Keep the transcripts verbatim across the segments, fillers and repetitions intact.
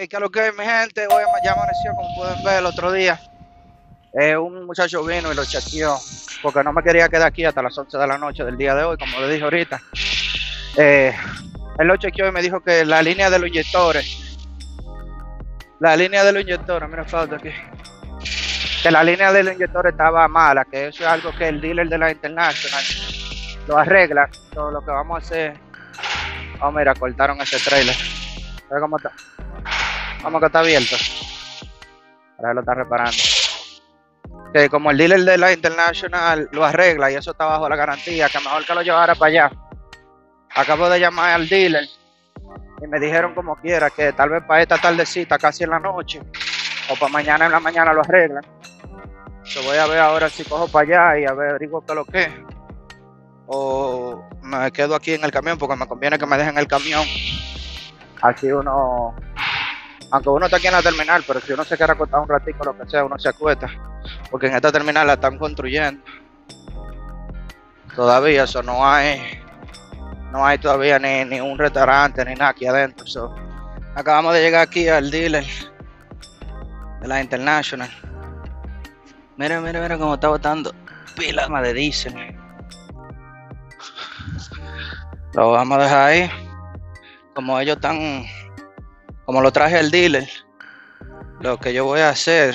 Hey, ¿qué es lo que es, mi gente? Hoy ya amaneció, como pueden ver, el otro día. Eh, un muchacho vino y lo chequeó, porque no me quería quedar aquí hasta las once de la noche del día de hoy, como le dije ahorita. Eh, él lo chequeó y me dijo que la línea de los inyectores, la línea de los inyectores, mira, falta aquí, que la línea de los inyectores estaba mala, que eso es algo que el dealer de la International lo arregla. Todo lo que vamos a hacer, oh, mira, cortaron ese trailer. ¿Sabes cómo está? Vamos, que está abierto. Ahora lo está reparando. Que como el dealer de la International lo arregla y eso está bajo la garantía, que mejor que lo llevara para allá. Acabo de llamar al dealer y me dijeron como quiera que tal vez para esta tardecita, casi en la noche, o para mañana en la mañana lo arreglan. Yo voy a ver ahora si cojo para allá y a ver, digo que lo que, o me quedo aquí en el camión, porque me conviene que me dejen el camión. Así uno, aunque uno está aquí en la terminal, pero si uno se quiere acostar un ratito, lo que sea, uno se acuesta, porque en esta terminal la están construyendo todavía. Eso no hay, no hay todavía ni, ni un restaurante ni nada aquí adentro. So, acabamos de llegar aquí al dealer de la International. Mira, mira, mira cómo está botando pila de diésel. Lo vamos a dejar ahí. Como ellos están, como lo traje al dealer, lo que yo voy a hacer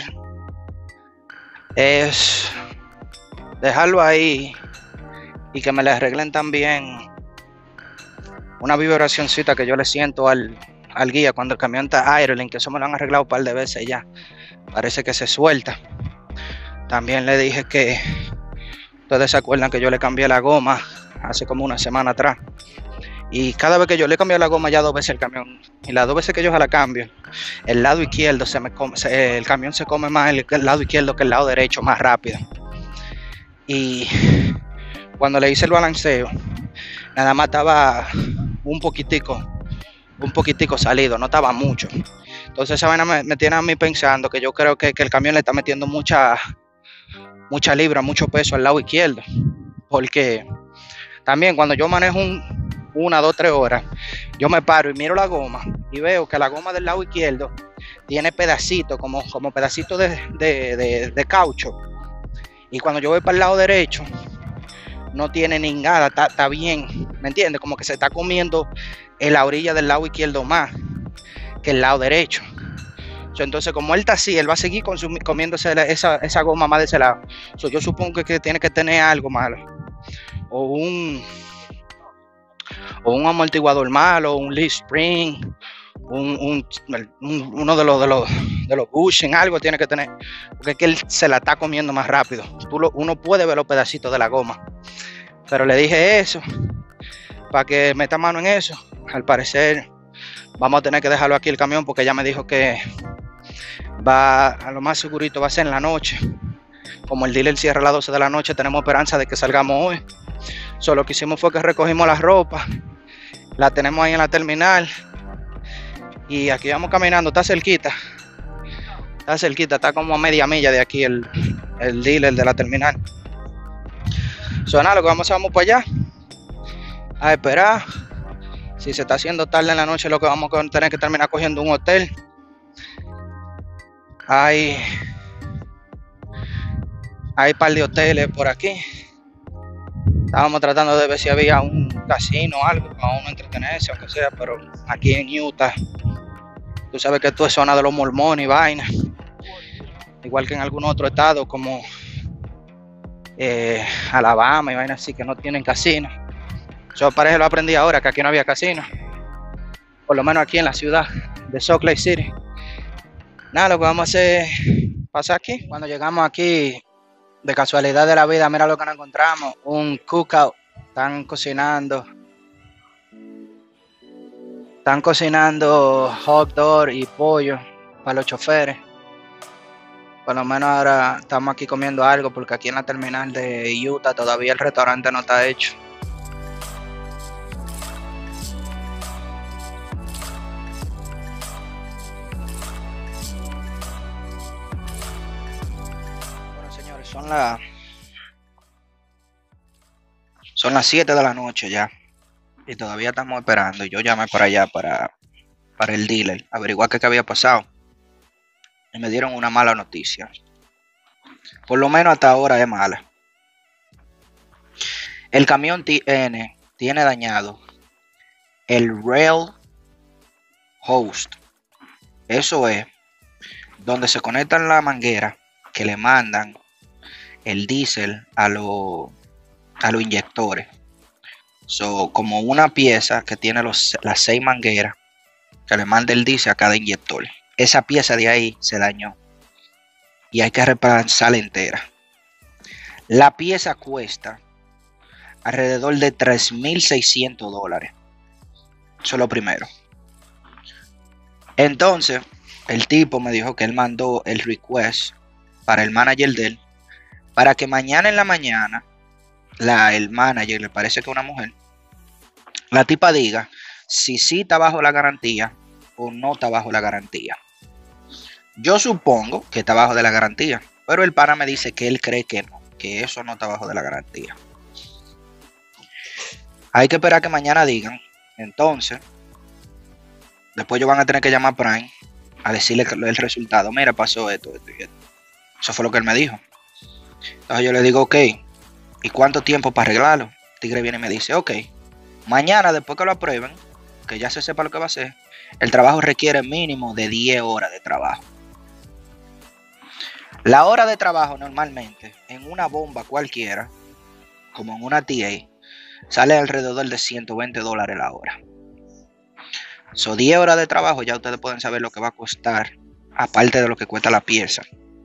es dejarlo ahí y que me le arreglen también una vibracioncita que yo le siento al, al guía cuando el camión está idling, que eso me lo han arreglado un par de veces ya. Parece que se suelta. También le dije que ustedes se acuerdan que yo le cambié la goma hace como una semana atrás. Y cada vez que yo le cambio la goma ya dos veces el camión, y las dos veces que yo se la cambio, el lado izquierdo se me come, se, el camión se come más el, el lado izquierdo que el lado derecho, más rápido. Y cuando le hice el balanceo, nada más estaba un poquitico, un poquitico salido, no estaba mucho. Entonces esa vaina me, me tiene a mí pensando que yo creo que, que el camión le está metiendo mucha, mucha libra, mucho peso al lado izquierdo. Porque también cuando yo manejo un una, dos, tres horas, yo me paro y miro la goma y veo que la goma del lado izquierdo tiene pedacitos, como, como pedacitos de, de, de, de caucho. Y cuando yo voy para el lado derecho, no tiene ni nada, está, está bien, ¿me entiendes? Como que se está comiendo en la orilla del lado izquierdo más que el lado derecho. So, entonces, como él está así, él va a seguir comiéndose esa, esa goma más de ese lado. So, yo supongo que, que tiene que tener algo malo. O un... o un amortiguador malo, un leaf spring, un, un, un, uno de los de los de los bushing, algo tiene que tener, porque es que él se la está comiendo más rápido. Tú lo, uno puede ver los pedacitos de la goma, pero le dije eso para que meta mano en eso. Al parecer vamos a tener que dejarlo aquí el camión, porque ella me dijo que va, a lo más segurito va a ser en la noche. Como el dealer cierra a las doce de la noche, tenemos esperanza de que salgamos hoy. Solo lo que hicimos fue que recogimos la ropa, la tenemos ahí en la terminal y aquí vamos caminando. Está cerquita, está cerquita, está como a media milla de aquí el, el dealer de la terminal. Suena lo que vamos a vamos para allá a esperar. Si se está haciendo tarde en la noche, lo que vamos a tener que terminar cogiendo un hotel. Hay hay un par de hoteles por aquí. Estábamos tratando de ver si había un casino o algo para uno entretenerse, aunque sea, pero aquí en Utah, tú sabes que esto es zona de los mormones y vaina, igual que en algún otro estado como eh, Alabama y vaina así, que no tienen casino. Yo parece lo aprendí ahora, que aquí no había casino, por lo menos aquí en la ciudad de Salt Lake City. Nada, lo que vamos a hacer es pasar aquí. Cuando llegamos aquí, de casualidad de la vida, mira lo que nos encontramos, un cookout. Están cocinando, están cocinando hot dog y pollo para los choferes. Por lo menos ahora estamos aquí comiendo algo, porque aquí en la terminal de Utah todavía el restaurante no está hecho. Bueno, señores, son las Son las siete de la noche ya y todavía estamos esperando. Yo llamé para allá para, para el dealer, averiguar qué, qué había pasado. Y me dieron una mala noticia. Por lo menos hasta ahora es mala. El camión T N tiene dañado el rail host. Eso es donde se conectan la manguera que le mandan el diésel a, lo, a los inyectores. So, como una pieza que tiene los, las seis mangueras que le manda el diésel a cada inyector. Esa pieza de ahí se dañó y hay que reemplazarla entera. La pieza cuesta alrededor de tres mil seiscientos dólares. Eso es lo primero. Entonces, el tipo me dijo que él mandó el request para el manager de él, para que mañana en la mañana, la, el manager, le parece que una mujer, la tipa diga si sí está bajo la garantía o no está bajo la garantía. Yo supongo que está bajo de la garantía, pero el pana me dice que él cree que no, que eso no está bajo de la garantía. Hay que esperar que mañana digan. Entonces, después ellos van a tener que llamar a Prime a decirle el resultado. Mira, pasó esto, esto y esto. Eso fue lo que él me dijo. Entonces yo le digo, ok, ¿y cuánto tiempo para arreglarlo? El tigre viene y me dice, ok, mañana después que lo aprueben, que ya se sepa lo que va a hacer, el trabajo requiere mínimo de diez horas de trabajo. La hora de trabajo normalmente en una bomba cualquiera, como en una T A, sale alrededor de ciento veinte dólares la hora. So, diez horas de trabajo, ya ustedes pueden saber lo que va a costar, aparte de lo que cuesta la pieza.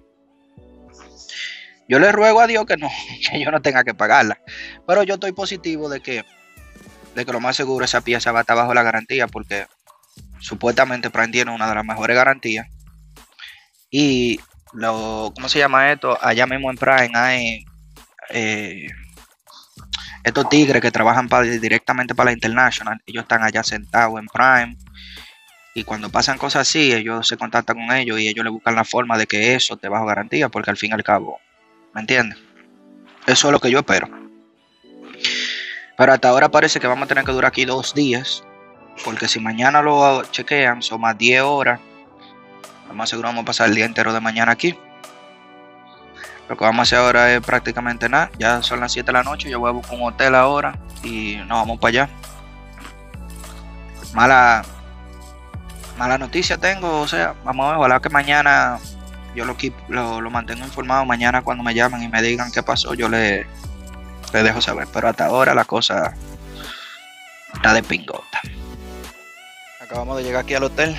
Yo le ruego a Dios que no, que yo no tenga que pagarla. Pero yo estoy positivo de que, de que lo más seguro esa pieza va a estar bajo la garantía, porque supuestamente Prime tiene una de las mejores garantías. Y lo, ¿cómo se llama esto? Allá mismo en Prime hay eh, estos tigres que trabajan para, directamente para la International. Ellos están allá sentados en Prime. Y cuando pasan cosas así, ellos se contactan con ellos y ellos le buscan la forma de que eso esté bajo garantía, porque al fin y al cabo, ¿me entiendes? Eso es lo que yo espero. Pero hasta ahora parece que vamos a tener que durar aquí dos días. Porque si mañana lo chequean, son más diez horas. Lo más seguro vamos a pasar el día entero de mañana aquí. Lo que vamos a hacer ahora es prácticamente nada. Ya son las siete de la noche. Yo voy a buscar un hotel ahora y nos vamos para allá. Mala, mala noticia tengo. O sea, vamos a ver. Ojalá que mañana yo lo, keep, lo, lo mantengo informado. Mañana cuando me llamen y me digan qué pasó, yo le, le dejo saber. Pero hasta ahora la cosa está de pingota. Acabamos de llegar aquí al hotel.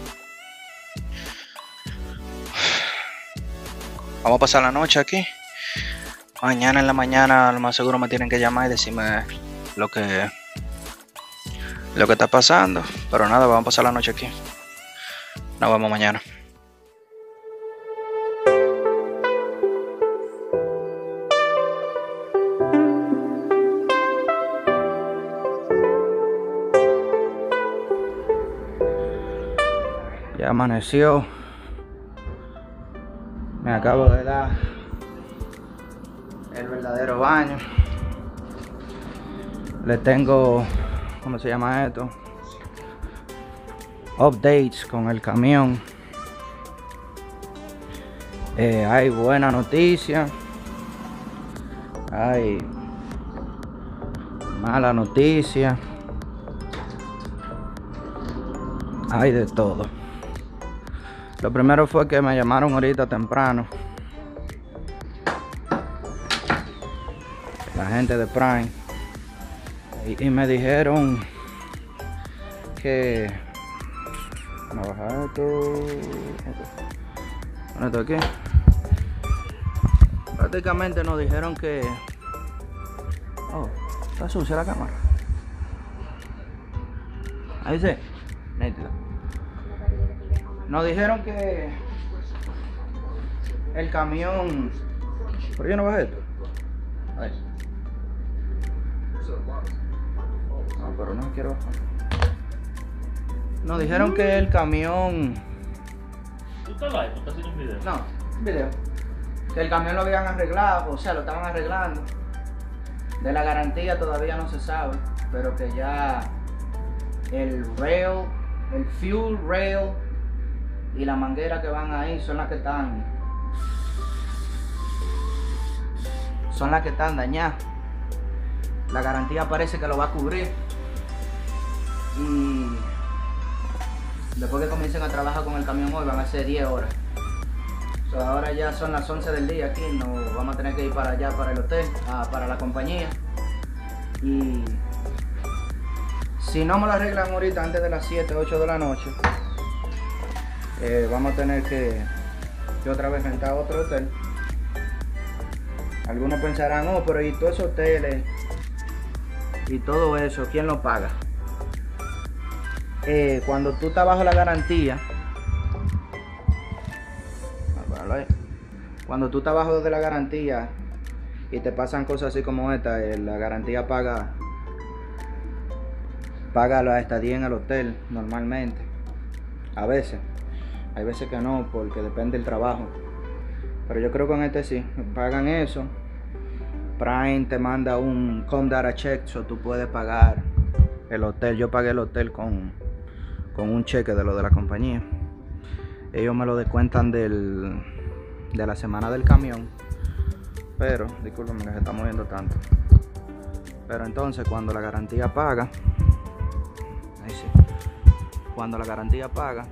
Vamos a pasar la noche aquí. Mañana en la mañana lo más seguro me tienen que llamar y decirme lo que lo que está pasando. Pero nada, vamos a pasar la noche aquí. Nos vemos mañana. Ya amaneció. Me acabo de dar el verdadero baño. Le tengo, ¿cómo se llama esto? Updates con el camión. Eh, hay buena noticia. Hay mala noticia. Hay de todo. Lo primero fue que me llamaron ahorita temprano, la gente de Prime, y, y me dijeron que vamos a bajar esto, esto aquí. Prácticamente nos dijeron que oh, está sucia la cámara. Ahí sí, nítido. Nos dijeron que el camión... ¿Por qué no bajé esto? Ahí. No, pero no quiero bajar. Nos dijeron que el camión... ¿Tú estás live? ¿Tú estás haciendo un video? No, un video. Que el camión lo habían arreglado, o sea, lo estaban arreglando. De la garantía todavía no se sabe, pero que ya el rail el fuel rail y la manguera que van ahí son las que están son las que están dañadas. La garantía parece que lo va a cubrir, y después que comiencen a trabajar con el camión hoy van a ser diez horas. So, ahora ya son las once del día aquí, nos vamos a tener que ir para allá, para el hotel, ah, para la compañía. Y si no me lo arreglan ahorita antes de las siete, ocho de la noche, eh, vamos a tener que, que otra vez rentar otro hotel. Algunos pensarán, oh, pero y todos esos hoteles y todo eso, ¿quién lo paga? Eh, cuando tú estás bajo la garantía, cuando tú estás bajo de la garantía y te pasan cosas así como esta, eh, la garantía paga paga la estadía en el hotel normalmente. A veces, hay veces que no, porque depende del trabajo, pero yo creo que con este sí, pagan eso. Prime te manda un com data check, so tú puedes pagar el hotel. Yo pagué el hotel con, con un cheque de lo de la compañía. Ellos me lo descuentan del, de la semana del camión. Pero, discúlpenme que se está moviendo tanto. Pero entonces cuando la garantía paga, ahí sí, cuando la garantía paga,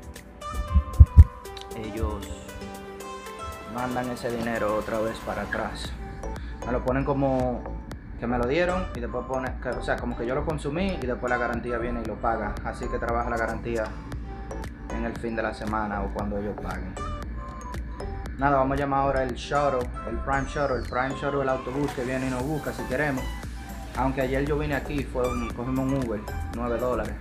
ellos mandan ese dinero otra vez para atrás. Me lo ponen como que me lo dieron y después pone, que, o sea, como que yo lo consumí y después la garantía viene y lo paga. Así que trabaja la garantía en el fin de la semana o cuando ellos paguen. Nada, vamos a llamar ahora el shuttle, el Prime Shuttle, el Prime Shuttle, el autobús que viene y nos busca si queremos. Aunque ayer yo vine aquí, fue un, cogimos un Uber, nueve dólares.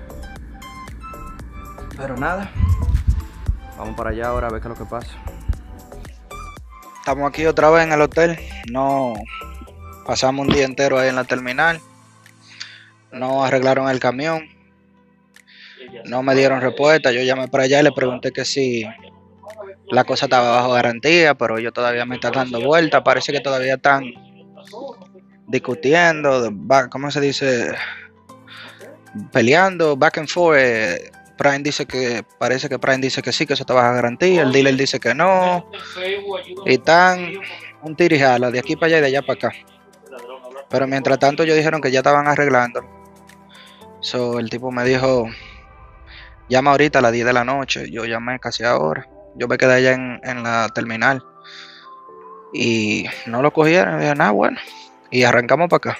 Pero nada, vamos para allá ahora a ver qué es lo que pasa. Estamos aquí otra vez en el hotel. No pasamos un día entero ahí en la terminal. No arreglaron el camión. No me dieron respuesta. Yo llamé para allá y le pregunté que si la cosa estaba bajo garantía, pero ellos todavía me están dando vueltas. Parece que todavía están discutiendo, ¿cómo se dice? Peleando, back and forth. Prime dice que, parece que Prime dice que sí, que eso está bajo garantía. El dealer dice que no. Y están un tirijala de aquí para allá y de allá para acá. Pero mientras tanto ellos dijeron que ya estaban arreglando. So, el tipo me dijo, llama ahorita a las diez de la noche. Yo llamé casi ahora. Yo me quedé allá en, en la terminal. Y no lo cogieron. Y dije, nada, bueno. Y arrancamos para acá.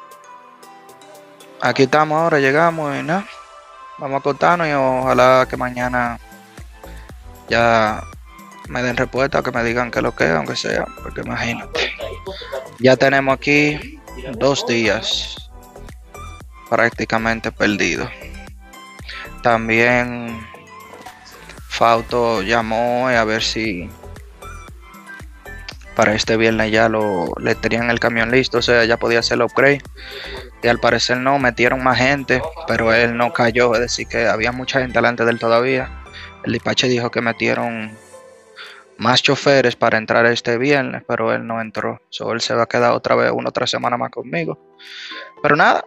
Aquí estamos ahora, llegamos y nada. Vamos a acostarnos y ojalá que mañana ya me den respuesta o que me digan que lo que, aunque sea, porque imagínate. Ya tenemos aquí dos días prácticamente perdidos. También Fausto llamó a ver si para este viernes ya lo le tenían el camión listo, o sea, ya podía hacer el upgrade. Y al parecer no, metieron más gente, pero él no cayó, es decir que había mucha gente delante de él todavía. El despache dijo que metieron más choferes para entrar este viernes, pero él no entró. So, él se va a quedar otra vez una otra semana más conmigo. Pero nada,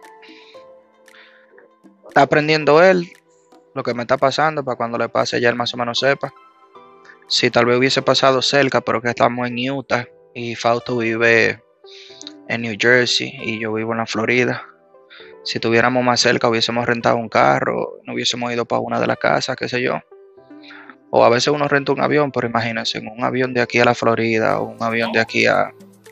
está aprendiendo él lo que me está pasando para cuando le pase ya él más o menos sepa. Si tal vez hubiese pasado cerca, pero que estamos en Utah y Fausto vive en New Jersey y yo vivo en la Florida. Si tuviéramos más cerca hubiésemos rentado un carro, no hubiésemos ido para una de las casas, qué sé yo. O a veces uno renta un avión, pero imagínense, un avión de aquí a la Florida o un avión de aquí a,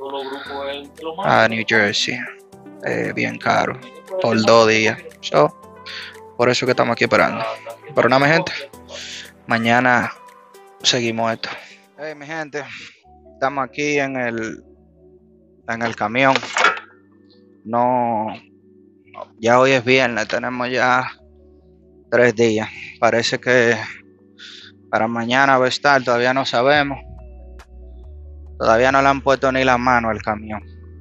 a New Jersey, eh, bien caro, por dos días. So, por eso que estamos aquí esperando. Pero nada, mi gente, mañana seguimos esto. Hey, mi gente, estamos aquí en el en el camión. No, ya hoy es viernes, tenemos ya tres días. Parece que para mañana va a estar, todavía no sabemos. Todavía no le han puesto ni la mano al camión.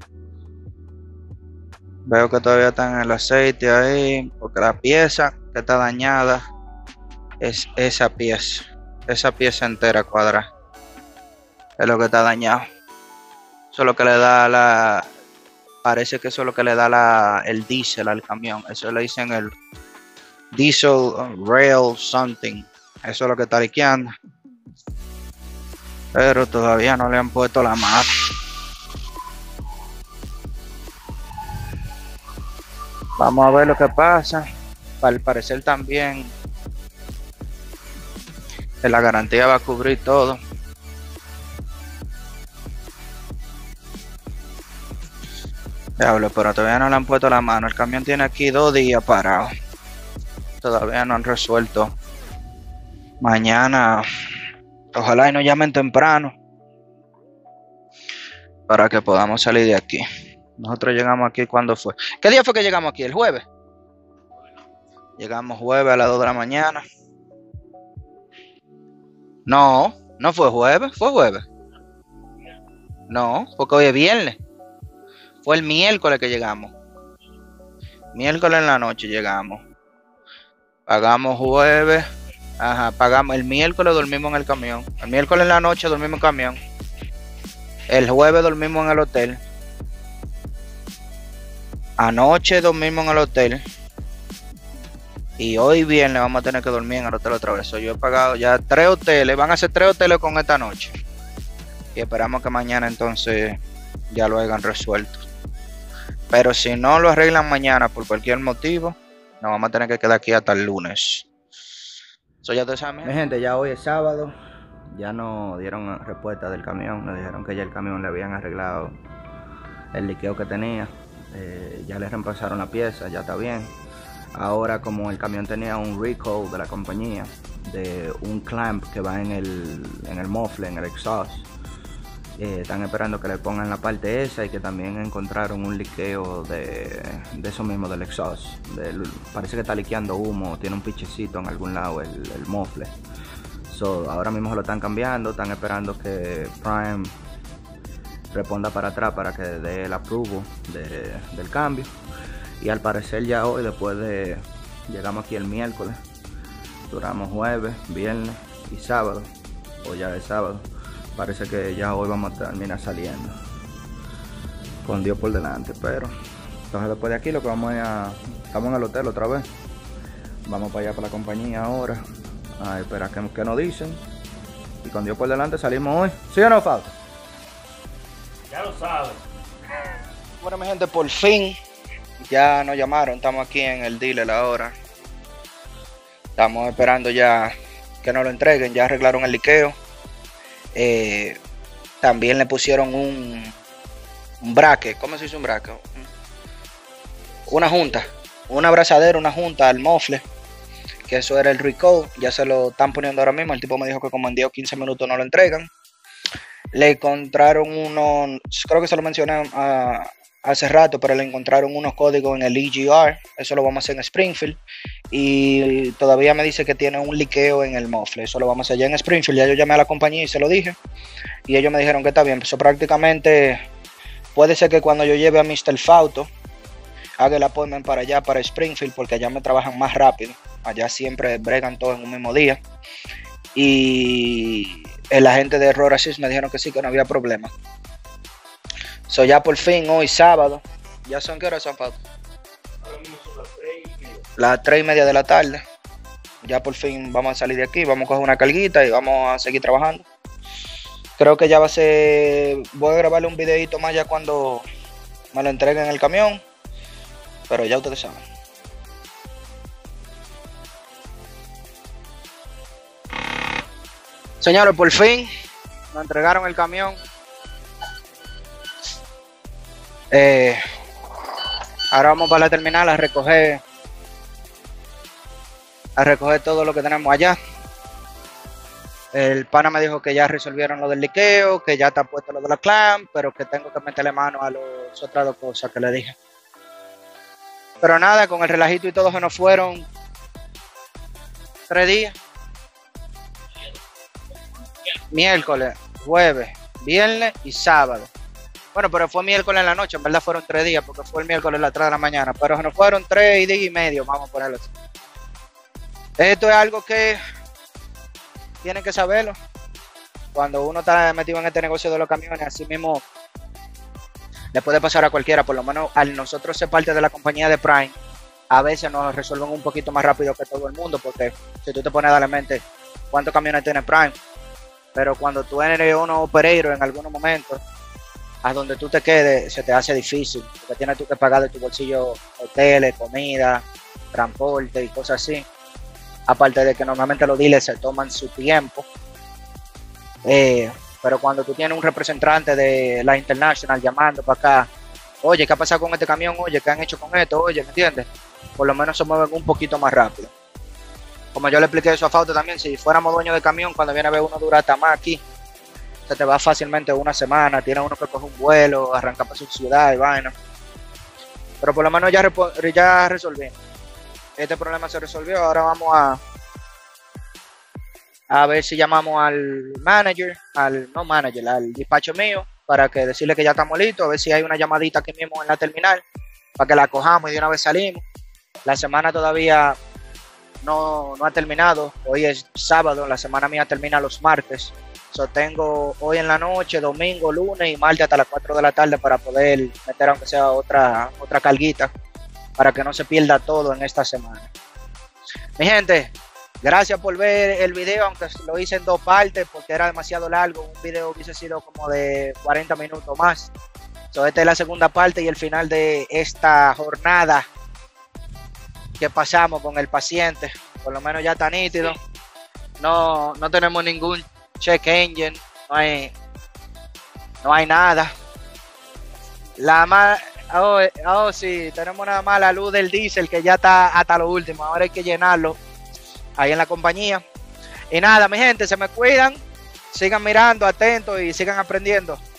Veo que todavía está en el aceite ahí, porque la pieza que está dañada es esa pieza, esa pieza entera cuadrada. Es lo que está dañado. Eso es lo que le da la... Parece que eso es lo que le da la, el diésel al camión. Eso le dicen el Diesel uh, Rail Something. Eso es lo que está liqueando. Pero todavía no le han puesto la mapa. Vamos a ver lo que pasa. Al parecer también que la garantía va a cubrir todo. Diablo, pero todavía no le han puesto la mano. El camión tiene aquí dos días parado. Todavía no han resuelto. Mañana, ojalá y nos llamen temprano para que podamos salir de aquí. Nosotros llegamos aquí, ¿cuándo fue? ¿Qué día fue que llegamos aquí? ¿El jueves? Llegamos jueves a las dos de la mañana. No, no fue jueves, fue jueves. No, porque hoy es viernes. Fue el miércoles que llegamos. Miércoles en la noche llegamos. Pagamos jueves. Ajá, pagamos. El miércoles dormimos en el camión. El miércoles en la noche dormimos en el camión. El jueves dormimos en el hotel. Anoche dormimos en el hotel. Y hoy viernes vamos a tener que dormir en el hotel otra vez. So, yo he pagado ya tres hoteles. Van a ser tres hoteles con esta noche. Y esperamos que mañana entonces ya lo hayan resuelto. Pero si no lo arreglan mañana por cualquier motivo, nos vamos a tener que quedar aquí hasta el lunes. So, ya te sabes. Mi gente, ya hoy es sábado. Ya nos dieron respuesta del camión. Nos dijeron que ya el camión le habían arreglado el liqueo que tenía. Eh, ya le reemplazaron la pieza, ya está bien. Ahora, como el camión tenía un recall de la compañía de un clamp que va en el, en el muffler, en el exhaust, eh, están esperando que le pongan la parte esa, y que también encontraron un liqueo de, de eso mismo, del exhaust. Del, parece que está liqueando humo, tiene un pichecito en algún lado el, el muffler. So, ahora mismo se lo están cambiando, están esperando que Prime responda para atrás para que dé el approval de, del cambio. Y al parecer ya hoy, después de... llegamos aquí el miércoles, duramos jueves, viernes y sábado, o ya es sábado. Parece que ya hoy vamos a terminar saliendo, con Dios por delante. Pero entonces después de aquí lo que vamos a... estamos en el hotel otra vez. Vamos para allá, para la compañía ahora, a esperar que, que nos dicen. Y con Dios por delante salimos hoy. ¿Sí o no, Fausto? Ya lo sabes. Bueno, mi gente, por fin ya nos llamaron. Estamos aquí en el dealer ahora. Estamos esperando ya que nos lo entreguen. Ya arreglaron el liqueo. Eh, también le pusieron un, un bracket. ¿Cómo se dice un bracket? Una junta. Una abrazadera, una junta al muffler. Que eso era el recall. Ya se lo están poniendo ahora mismo. El tipo me dijo que como en diez o quince minutos no lo entregan. Le encontraron uno, creo que se lo mencioné uh, hace rato, pero le encontraron unos códigos en el E G R. Eso lo vamos a hacer en Springfield. Y todavía me dice que tiene un liqueo en el muffler. Eso lo vamos a hacer allá en Springfield. Ya yo llamé a la compañía y se lo dije. Y ellos me dijeron que está bien. Eso prácticamente puede ser que cuando yo lleve a mister Fausto, haga el appointment para allá, para Springfield, porque allá me trabajan más rápido. Allá siempre bregan todo en un mismo día. Y el agente de Road Assist me dijeron que sí, que no había problema. So ya por fin, hoy sábado. ¿Ya son qué horas son, Fausto? Ahora mismo son las tres y media. Las tres y media de la tarde. Ya por fin vamos a salir de aquí. Vamos a coger una carguita y vamos a seguir trabajando. Creo que ya va a ser... voy a grabarle un videito más ya cuando me lo entreguen en el camión. Pero ya ustedes saben. Señores, por fin nos entregaron el camión. Eh, ahora vamos para la terminal a recoger a recoger todo lo que tenemos allá. El pana me dijo que ya resolvieron lo del liqueo, que ya está puesto lo de la clamp, pero que tengo que meterle mano a las otras dos cosas que le dije. Pero nada, con el relajito y todo se nos fueron tres días. Miércoles, jueves, viernes y sábado. Bueno, pero fue miércoles en la noche, en verdad fueron tres días, porque fue el miércoles a las tres de la mañana, pero se nos fueron tres días y medio, vamos a ponerlo así. Esto es algo que tienen que saberlo. Cuando uno está metido en este negocio de los camiones, así mismo le puede pasar a cualquiera, por lo menos al nosotros ser parte de la compañía de Prime, a veces nos resuelven un poquito más rápido que todo el mundo, porque si tú te pones a darle mente cuántos camiones tiene Prime, pero cuando tú eres un operator en algunos momentos, a donde tú te quedes se te hace difícil, porque tienes tú que pagar de tu bolsillo hoteles, comida, transporte y cosas así. Aparte de que normalmente los dealers se toman su tiempo. Eh, pero cuando tú tienes un representante de la International llamando para acá, oye, ¿qué ha pasado con este camión? Oye, ¿qué han hecho con esto? Oye, ¿me entiendes? Por lo menos se mueven un poquito más rápido. Como yo le expliqué eso a Fausto también, si fuéramos dueños de camión, cuando viene a ver uno dura hasta más aquí, se te va fácilmente una semana, tiene uno que coger un vuelo, arrancar para su ciudad y vaina. Pero por lo menos ya, ya resolví. Este problema se resolvió, ahora vamos a a ver si llamamos al manager, al no manager, al despacho mío, para que decirle que ya estamos listos, a ver si hay una llamadita aquí mismo en la terminal, para que la cojamos y de una vez salimos. La semana todavía no, no ha terminado, hoy es sábado, la semana mía termina los martes. So, tengo hoy en la noche, domingo, lunes y martes hasta las cuatro de la tarde para poder meter aunque sea otra, otra carguita, para que no se pierda todo en esta semana. Mi gente, gracias por ver el video, aunque lo hice en dos partes porque era demasiado largo. Un video hubiese sido como de cuarenta minutos más. So, esta es la segunda parte y el final de esta jornada que pasamos con el paciente. Por lo menos ya está nítido. No, no tenemos ningún check engine, no hay, no hay nada. La más, oh, oh sí, tenemos nada más la luz del diésel que ya está hasta lo último. Ahora hay que llenarlo ahí en la compañía. Y nada, mi gente, se me cuidan, sigan mirando, atentos y sigan aprendiendo.